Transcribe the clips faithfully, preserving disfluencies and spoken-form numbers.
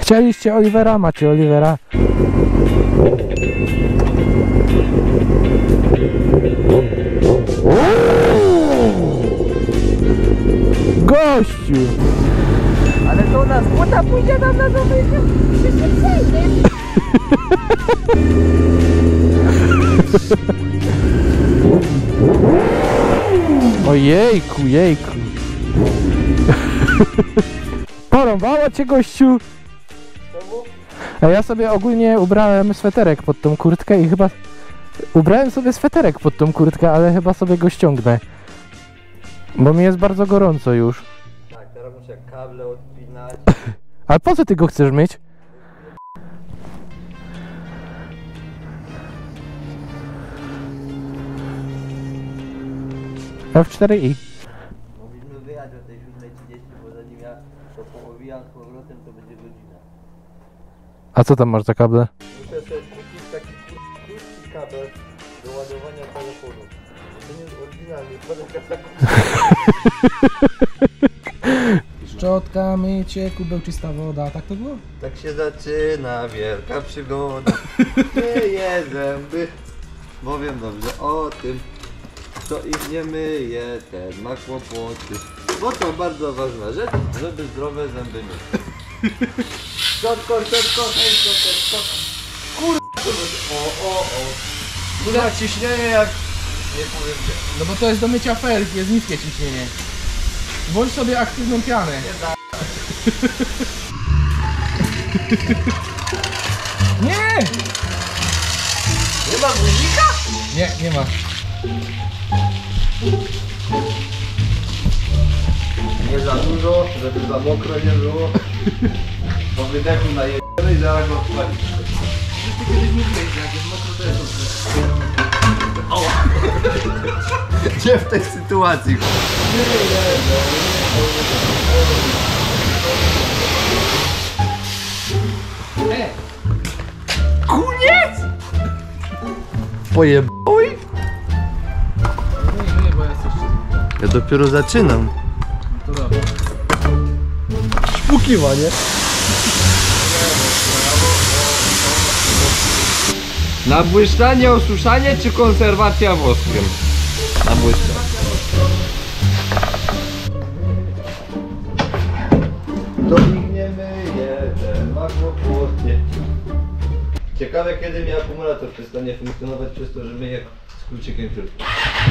Chcieliście Olivera, macie Olivera. Gościu! Ale to u nas buta pójdzie nam na zamyśle. Czy się przejdzie? Ojejku, jejku. Porąbało cię, gościu. A ja sobie ogólnie ubrałem sweterek pod tą kurtkę i chyba... Ubrałem sobie sweterek pod tą kurtkę, ale chyba sobie go ściągnę. Bo mi jest bardzo gorąco już. Tak, teraz muszę kable odpinać. Ale po co ty go chcesz mieć? F cztery i. Mogliśmy wyjechać o tej siódmej trzydzieści, bo zanim ja to poowijam z powrotem, to będzie godzina. A co tam masz za kable? Muszę sobie kupić taki krótki kabel do ładowania telefonu. To nie jest oryginalny, to jest Szczotka, mycie, kubeł, czysta woda, tak to było? Tak się zaczyna wielka przygoda. Myję zęby, bo wiem dobrze o tym. Kto ich nie myje, ten ma kłopoty. Bo to bardzo ważna rzecz, żeby zdrowe zęby mieć. Szczotko, szczotko, hej, szczotko, kurwa. O, o, o. Kurwa ciśnienie jak... Nie powiem gdzie. No bo to jest do mycia felg, jest niskie ciśnienie. Włącz sobie aktywną pianę. Nie da... Nie! Nie ma guzika? Nie, nie ma. Nie za dużo, żeby za mokro nie było. Po wydechu najebany i zaraz go odpalić. Ty kiedyś mówiłeś, że jak jest mokro, to jest dobrze. Gdzie w tej sytuacji? E! Koniec! Pojeboj? Nie, nie, bo ja coś... Ja dopiero zaczynam. To dobra. Szpukiwanie. Nabłyszczanie, osuszanie czy konserwacja woskiem? Nabłyszczanie. To ich nie myje, ten ma kłopoty. Ciekawe kiedy mi akumulator przestanie funkcjonować przez to, że myję z kluczykiem w środku.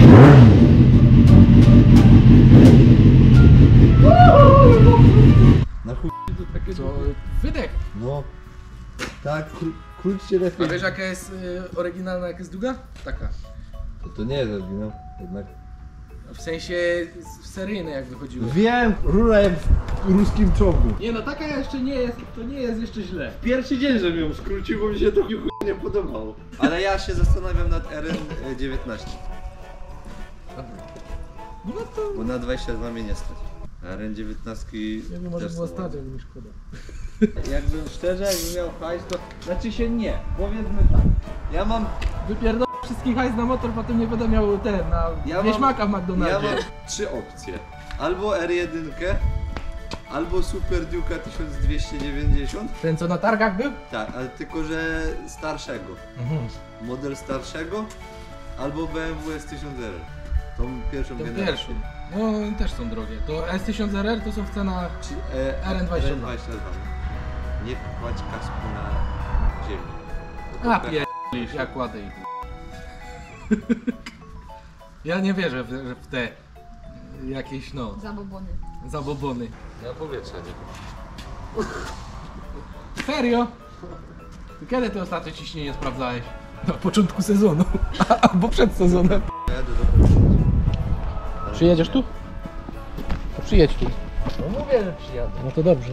Na chuj to takie... Co? Wydech. No. Tak, krótcie lepiej. A wiesz jaka jest y, oryginalna, jaka jest długa? Taka. To, to nie jest oryginał, jednak. W sensie seryjne jak wychodziły. Wiem, rura jak w ruskim czołgu. Nie no, taka jeszcze nie jest, to nie jest jeszcze źle. Pierwszy dzień, że ją skrócił, bo mi się to chuj nie podobało. Ale ja się zastanawiam nad R N dziewiętnaście. No to... Bo na dwadzieścia dwa mnie nie stać. A R N dziewiętnaście Nie wiem, może też było są stać, ładne. ale mi szkoda. Jakbym szczerze, jakbym miał hajs, to... Znaczy się nie, powiedzmy tak. Ja mam... Wypierdolę wszystkich hajs na motor, potem nie będę miał ten, na Ja wieśmaka w Ja McDonaldzie. mam trzy opcje. Albo R jeden, albo Super Duke'a tysiąc dwieście dziewięćdziesiąt. Ten co na targach był? Tak, ale tylko że starszego. Mhm. Model starszego, albo B M W S tysiąc R. Tą pierwszą To generację. pierwszy. No też są drogie. To S tysiąc R R to są w cenach Czy, e, R N dwadzieścia dwa. R N dwadzieścia dwa. Nie kładź kasku na ziemi. Bo A to pierdolisz, ja kładę ich. Ja nie wierzę w, w te jakieś no Zabobony. zabobony. Ja powietrza nie. Serio? Ty kiedy ty ostatnio ciśnienie sprawdzałeś? Na początku sezonu. Albo przed sezonem. Jadę do końca. Przyjedziesz tu? To przyjedź tu. No mówię, że przyjadę. No to dobrze.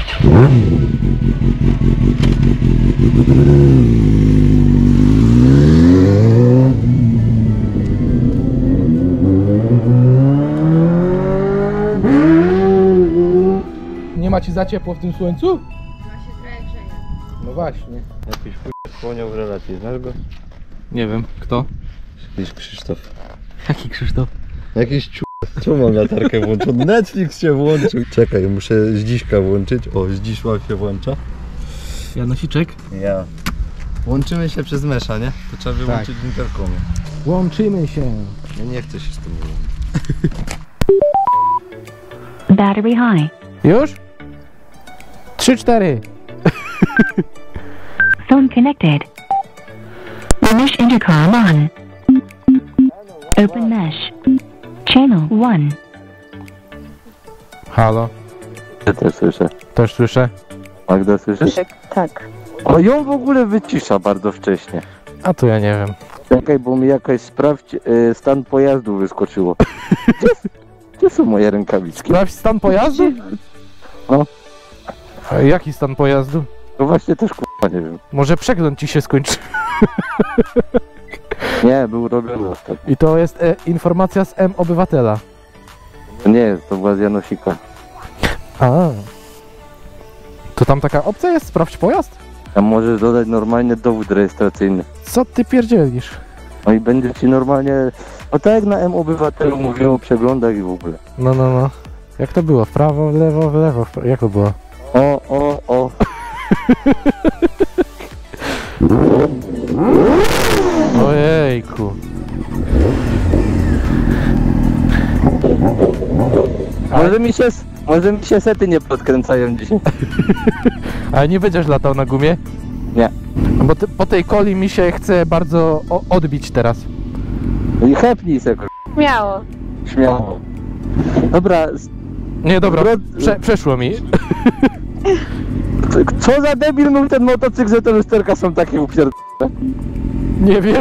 Nie ma ci za ciepło w tym słońcu? Ma się trochę grzeje. No właśnie. Jakiś chuj wspomniał w relacji, znasz go? Nie wiem, kto? Jakiś Krzysztof. Jaki Krzysztof? Jakiś ciu... Czemu mam latarkę włączoną? Netflix się włączył. Czekaj, muszę zdziśka włączyć. O, zdzisła się włącza. Janosiczek? Ja. Łączymy się przez mesza, nie? To trzeba wyłączyć w interkomie. Łączymy się. Ja nie chcę się z tym wyłączyć. Battery high. Już? Trzy, cztery. Phone connected. Mesh intercom on. Open mesh. Channel one. Halo, Ja też słyszę. też słyszę. Magda, słyszysz? Tak. O, ją w ogóle wycisza bardzo wcześnie. A to ja nie wiem. Czekaj, bo mi jakaś sprawdź e, stan pojazdu wyskoczyło. Gdzie, gdzie są moje rękawiczki? Sprawdź stan pojazdu? No. A jaki stan pojazdu? No właśnie też k***a nie wiem. Może przegląd ci się skończy. Nie, był robiony ostatnio. I to jest e, informacja z M obywatela. To nie jest, to była z Janosika. A. To tam taka opcja jest? Sprawdź pojazd? Tam możesz dodać normalnie dowód rejestracyjny. Co ty pierdzielisz? No i będzie ci normalnie... No tak jak na M obywatelu mówią o przeglądach i w ogóle. No, no, no. Jak to było? W prawo, w lewo, w lewo. W prawo. Jak to było? O, o, o. Ojejku. Może mi się, może mi się sety nie podkręcają dzisiaj. Ale nie będziesz latał na gumie? Nie. Bo ty, po tej coli mi się chce bardzo o, odbić teraz. I chepnij se, kur- Miało. śmiało. Dobra, s- Nie, dobra, Bro- prze, przeszło mi. co, co za debil był ten motocykl, że te lusterka są takie upierdolone? Nie wiem.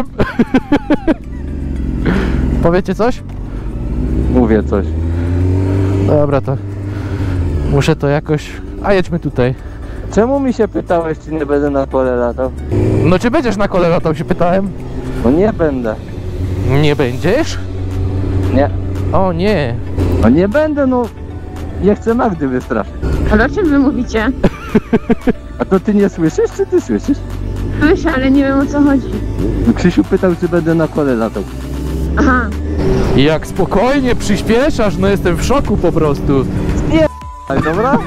Powiecie coś? Mówię coś. Dobra, to muszę to jakoś... A jedźmy tutaj. Czemu mi się pytałeś, czy nie będę na kole latał? No czy będziesz na kole latał, się pytałem? No nie będę. Nie będziesz? Nie. O nie. No nie będę, no. Nie chcę Magdy wystraszyć. Ale o czym wy mówicie? A to ty nie słyszysz, czy ty słyszysz? Słyszę, ale nie wiem o co chodzi. No Krzysiu pytał, czy będę na kole latał. Aha. Jak spokojnie przyspieszasz, no jestem w szoku po prostu. Ale dobra?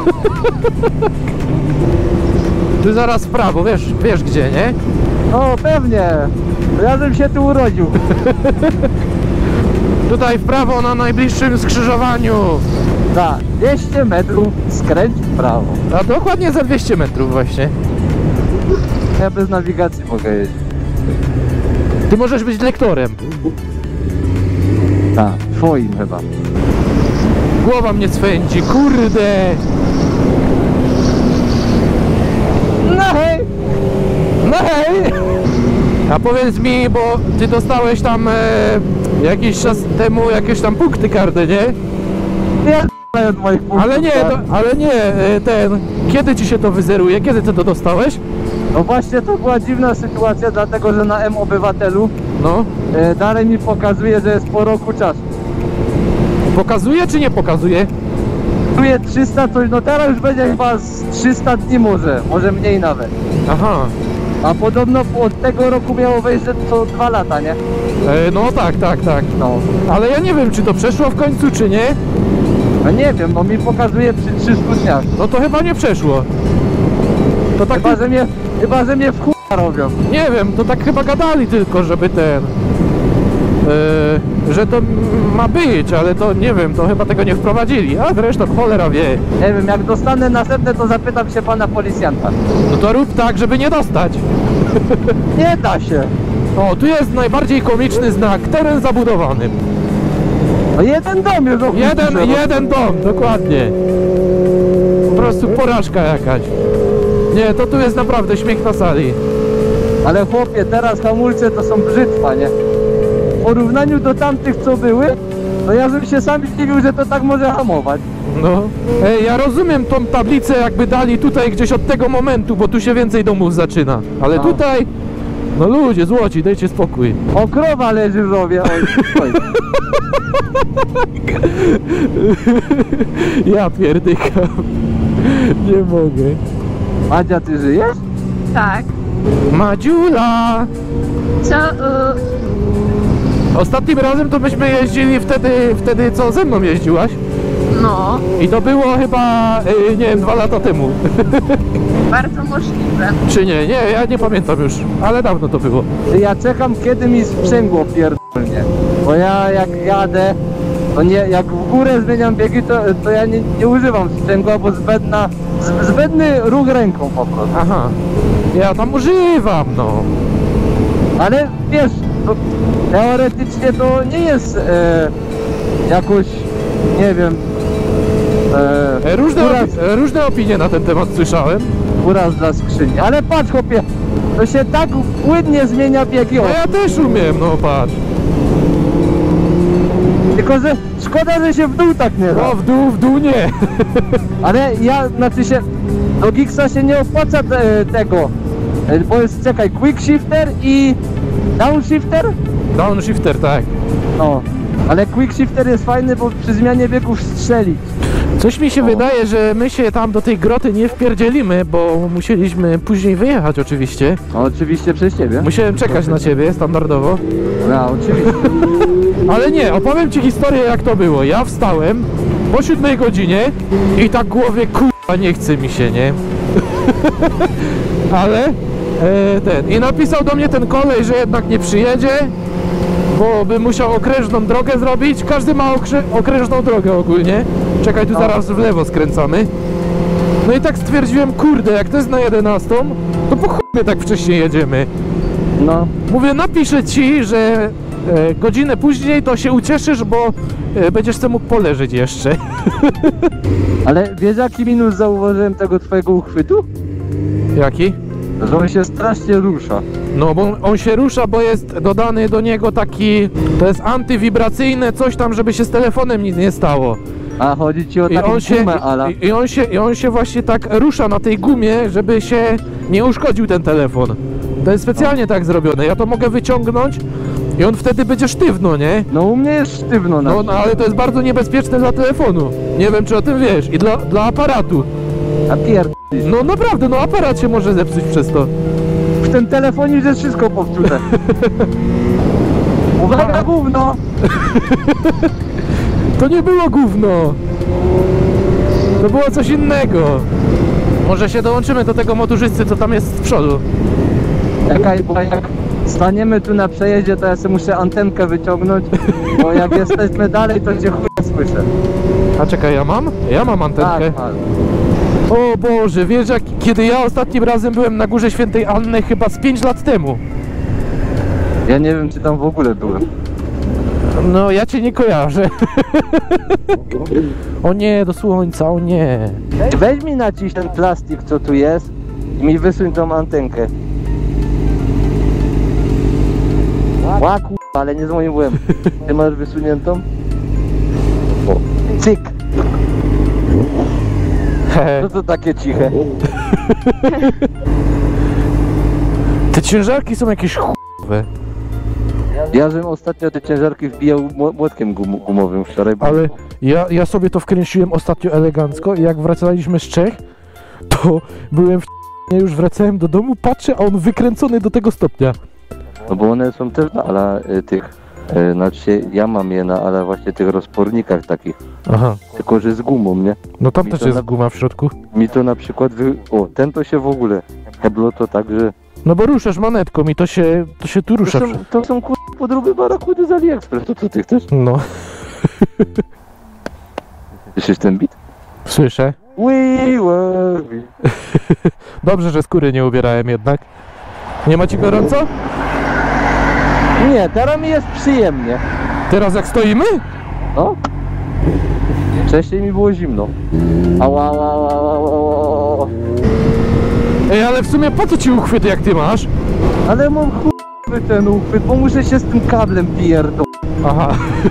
Ty zaraz w prawo, wiesz, wiesz gdzie, nie? No pewnie. Ja bym się tu urodził. Tutaj w prawo na najbliższym skrzyżowaniu. Za dwieście metrów skręć w prawo. A dokładnie za dwieście metrów właśnie. Ja bez nawigacji mogę jeździć. Ty możesz być lektorem. Tak, twoim chyba. Głowa mnie swędzi, kurde. No hej! No hej! A powiedz mi, bo ty dostałeś tam e, jakiś czas temu jakieś tam punkty karne, nie? Nie od moich punktów. Ale nie, to, ale nie, e, ten, kiedy ci się to wyzeruje? Kiedy ty to dostałeś? No właśnie to była dziwna sytuacja, dlatego że na M obywatelu No, e, dalej mi pokazuje, że jest po roku czasu. pokazuje czy nie pokazuje? Czuję trzysta coś, no teraz już będzie chyba z trzysta dni może, może mniej nawet. Aha, A podobno od tego roku miało wejść, że co dwa lata, nie? e, no tak, tak, tak. No. Ale ja nie wiem, czy to przeszło w końcu, czy nie. No nie wiem, bo mi pokazuje przy trzystu dniach. No to chyba nie przeszło. To tak, Chyba, że mnie, chyba, że mnie w chuj robią. nie wiem, to tak chyba gadali tylko, żeby ten... e, że to m- ma być, ale to nie wiem, to chyba tego nie wprowadzili. A zresztą cholera wie. Nie wiem, jak dostanę następne, to zapytam się pana policjanta. No to rób tak, żeby nie dostać. Nie da się. O, tu jest najbardziej komiczny znak, teren zabudowany. No jeden dom jest oprócz Jeden, drzewa. jeden dom, dokładnie. Po prostu porażka jakaś. Nie, to tu jest naprawdę śmiech na sali. Ale chłopie, teraz hamulce to są brzytwa, nie? W porównaniu do tamtych, co były, to ja bym się sam zdziwił, że to tak może hamować. No. Ej, ja rozumiem tą tablicę, jakby dali tutaj gdzieś od tego momentu, bo tu się więcej domów zaczyna. Ale No. tutaj... No ludzie, złoci, dajcie spokój. O, krowa leży w rowie, oj, oj. Ja pierdykam. Nie mogę. Madzia, ty żyjesz? Tak. Madziula! Co? Y, Ostatnim razem to myśmy jeździli wtedy, wtedy co ze mną jeździłaś. no. I to było chyba, y, nie wiem, dwa lata temu. Bardzo możliwe. Czy nie? Nie, ja nie pamiętam już, ale dawno to było. Ja czekam, kiedy mi sprzęgło pierdolnie. Bo ja jak jadę, to nie, jak w górę zmieniam biegi, to, to ja nie, nie używam sprzęgła, bo zbędna, z- zbędny ruch ręką po prostu. Aha. Ja tam używam, no. Ale wiesz, to teoretycznie to nie jest e, jakoś, nie wiem, e, E, Różne, uraz, opi- e, różne opinie na ten temat słyszałem. uraz dla skrzyni. Ale patrz chłopie, to się tak płynnie zmienia biegi. No O, ja też umiem, no patrz. tylko że szkoda, że się w dół tak nie da. No w dół, w dół nie. Ale ja, znaczy się, do Giggsa się nie opłaca te, tego, e, bo jest, czekaj, quick shifter i downshifter? Downshifter, tak. No, ale quick shifter jest fajny, bo przy zmianie biegów strzeli. Coś mi się O. wydaje, że my się tam do tej groty nie wpierdzielimy, bo musieliśmy później wyjechać oczywiście. No, oczywiście przez ciebie. Musiałem czekać na ciebie standardowo. No, oczywiście. Ale nie, opowiem ci historię jak to było. Ja wstałem po siódmej godzinie i tak głowie kurwa nie chce mi się, nie? Ale e, ten i napisał do mnie ten kolej, że jednak nie przyjedzie, bo by musiał okrężną drogę zrobić. Każdy ma okrę okrężną drogę ogólnie. Czekaj, tu No. zaraz w lewo skręcamy. No i tak stwierdziłem, kurde, jak to jest na jedenastą, to po chuj my tak wcześnie jedziemy. No, Mówię, napiszę ci, że e, godzinę później to się ucieszysz, bo e, będziesz sobie mógł poleżeć jeszcze. ale wiesz jaki minus zauważyłem tego twojego uchwytu? Jaki? Że on się strasznie rusza. No bo on się rusza, bo jest dodany do niego taki, to jest antywibracyjne coś tam, żeby się z telefonem nic nie stało. A chodzi ci o I taką on się, gumę, ala. i, i on się, i on się właśnie tak rusza na tej gumie, żeby się nie uszkodził ten telefon. To jest specjalnie tak zrobione. Ja to mogę wyciągnąć i on wtedy będzie sztywno, nie? No u mnie jest sztywno na No, no ale to jest bardzo niebezpieczne dla telefonu. Nie wiem, czy o tym wiesz. I dla, dla aparatu. A pierd... No naprawdę, no aparat się może zepsuć przez to. W tym telefonie jest wszystko popsute. Uwaga, gówno! To nie było gówno. To było coś innego. Może się dołączymy do tego motorzysty, co tam jest z przodu. Czekaj, bo jak staniemy tu na przejeździe, to ja sobie muszę antenkę wyciągnąć, bo jak jesteśmy dalej, to cię chuj słyszę. A czekaj, ja mam? Ja mam antenkę. Tak, masz. O Boże, wiesz jak kiedy ja ostatnim razem byłem na Górze Świętej Anny chyba z pięć lat temu. Ja nie wiem, czy tam w ogóle byłem. No ja cię nie kojarzę. O nie, do słońca, o nie. Weź mi naciś ten plastik, co tu jest i mi wysuń tą antenkę. Ła kurwa, ale nie z moim łbem. Ty masz wysuniętą? O, cyk! No to takie ciche. Te ciężarki są jakieś chujowe. Ja żem ostatnio te ciężarki wbijał mł- młotkiem gum gumowym wczoraj. bo- Ale ja, ja sobie to wkręciłem ostatnio elegancko i jak wracaliśmy z Czech, to byłem w już wracałem do domu, patrzę, a on wykręcony do tego stopnia. No bo one są też na ala y, tych, y, znaczy się, ja mam je na ale właśnie tych rozpornikach takich, Aha, tylko że z gumą, nie? no tam Mi też to jest na- guma w środku. Mi to na przykład, wy... o ten to się w ogóle, heblo to tak, że... No bo ruszasz manetką i to się, to się tu To rusza. są, to są kur... podróby barakudy z AliExpress, to co ty chcesz? No, Słyszysz ten beat? słyszę. We were... Dobrze, że skóry nie ubierałem jednak. Nie ma ci gorąco? Nie, teraz mi jest przyjemnie. Teraz jak stoimy? No? Wcześniej mi było zimno. Ała, ała, ała, ała, ała. Ej, ale w sumie po co ci uchwyt jak ty masz? Ale mam chuj ten uchwyt, bo muszę się z tym kablem pierdol. Aha.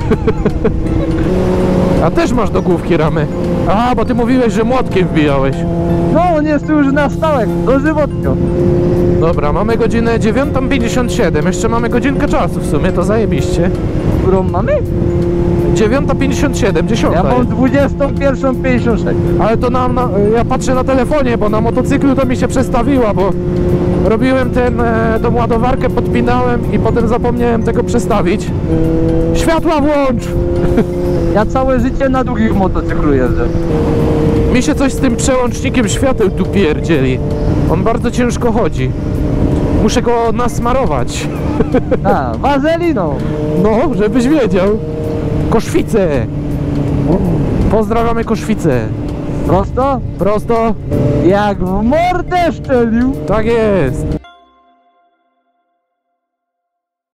A też masz do główki ramy. Aha, bo ty mówiłeś, że młotkiem wbijałeś. No, on jest tu już na stałek, dożywotnio. Dobra, mamy godzinę dziewiątą pięćdziesiąt siedem. Jeszcze mamy godzinkę czasu w sumie, to zajebiście. Którą mamy? dziewiąta pięćdziesiąt siedem, dziesiąta. Ja mam dwudziestą pierwszą pięćdziesiąt sześć. Ale to nam, na, ja patrzę na telefonie, bo na motocyklu to mi się przestawiła, bo robiłem ten, e, tą ładowarkę, podpinałem i potem zapomniałem tego przestawić. Światła włącz! Ja całe życie na długich motocyklu jeżdżę. Mi się coś z tym przełącznikiem świateł tu pierdzieli. On bardzo ciężko chodzi. Muszę go nasmarować. A, wazeliną. No, żebyś wiedział. Koszwice. Pozdrawiamy Koszwice. Prosto? Prosto. Jak w mordę szczelił. Tak jest.